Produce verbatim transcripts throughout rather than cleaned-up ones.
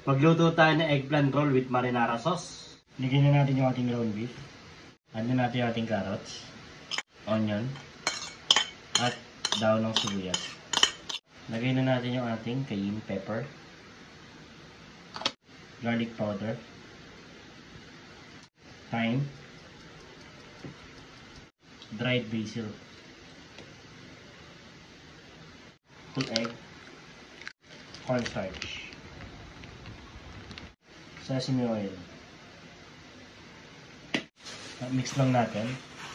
Magluto tayo ng eggplant roll with marinara sauce. Ligyan na natin yung ating ground beef. Ano natin yung ating carrots, onion, at daon ng sibuyas. Lagay na natin yung ating cayenne pepper, garlic powder, thyme, dried basil, full egg, cornstarch, sesame oil. Mix lang natin.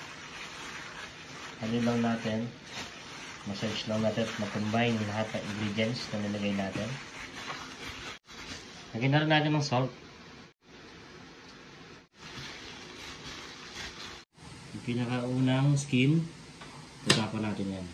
Halin lang natin. Massage lang natin at makombine lahat ng ingredients na nilagay natin. Lagyan na rin natin ng salt. Yung pinakaunang skin, tatapan natin yan.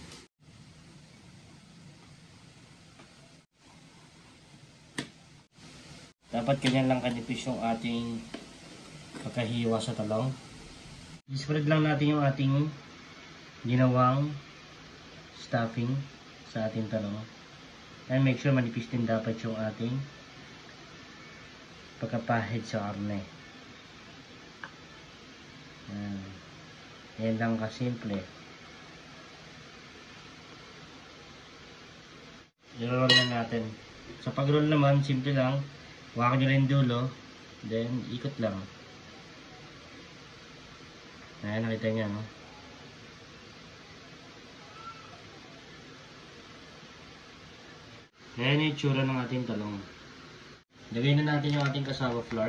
Dapat ganyan lang kanipis yung ating pagkahiwa sa talong. I-spread lang natin yung ating ginawang stuffing sa ating talong. And make sure manipis din dapat yung ating pagkapahid sa karne. Yan. Yan lang kasimple. I-roll na natin. Sa pag-roll naman, simple lang. Hawakan nyo rin dulo. Then, ikot lang. Ayan, nakita nyo, no? Ayan yung itsura ng ating talong. Lagay na natin yung ating cassava flour.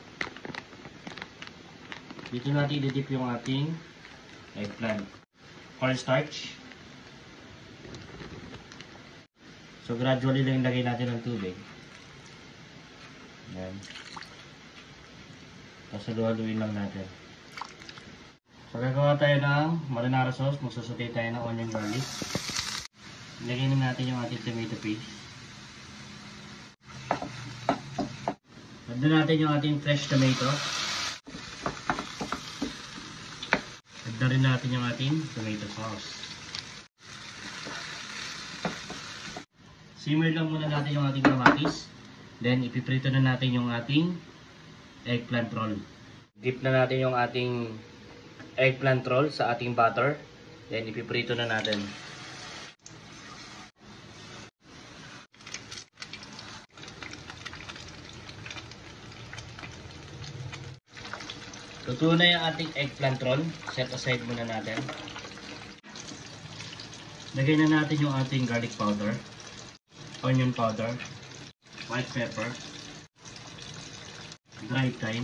Dito natin i-dip yung ating eggplant. Cornstarch. So, gradually lang ilagay natin ng tubig. Ayan. Tapos halu-haluin lang natin. So, gagawa tayo ng marinara sauce. Magsasaute tayo ng onion garlic. Ilagay na natin yung ating tomato paste. Add na natin yung ating fresh tomato. Add na rin natin yung ating tomato sauce. Simmer lang muna natin yung ating kamatis. Then, ipiprito na natin yung ating eggplant roll. Dip na natin yung ating eggplant roll sa ating butter. Then, ipiprito na natin. Luto na yung ating eggplant roll. Set aside muna natin. Lagay na natin yung ating garlic powder, onion powder, white pepper, dried thyme,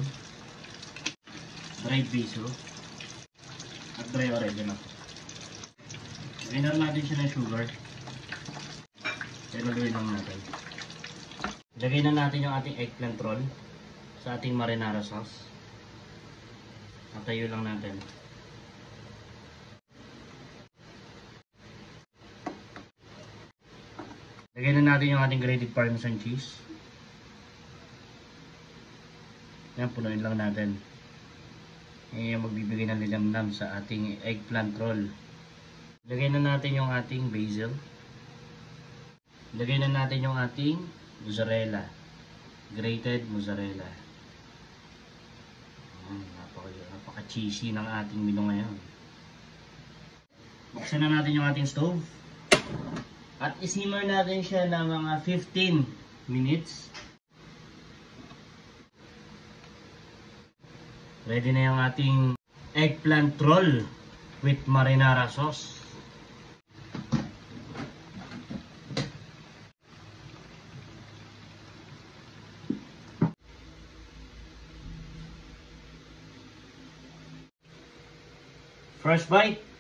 dried basil, at dry oregano. Lagyan na natin siya ng sugar. Ilaluin lang natin. Lagay na natin yung ating eggplant roll sa ating marinara sauce. Natayo lang natin. Lagyan na natin yung ating grated parmesan cheese. Yan, punuin lang natin. Yan yung magbibigay ng lilamnam sa ating eggplant roll. Lagyan na natin yung ating basil. Lagyan na natin yung ating mozzarella. Grated mozzarella. Napaka-cheesy ng ating menu ngayon. Buksan na natin yung ating stove. At isimmer natin siya ng mga fifteen minutes. Ready na yung ating eggplant roll with marinara sauce. First bite.